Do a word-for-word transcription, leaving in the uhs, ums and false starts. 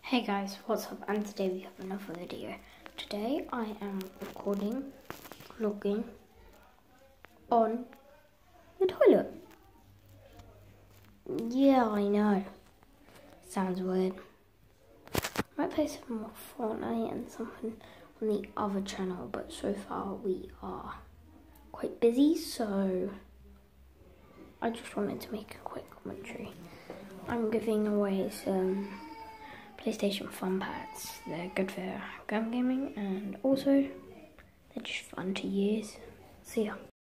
Hey guys, what's up? And today we have another video. Today I am recording, vlogging on the toilet. Yeah, I know. Sounds weird. I might play some more Fortnite and something on the other channel, but so far we are quite busy, so I just wanted to make a quick commentary. I'm giving away some PlayStation Fun Pads. They're good for gun gaming and also they're just fun to use. See ya.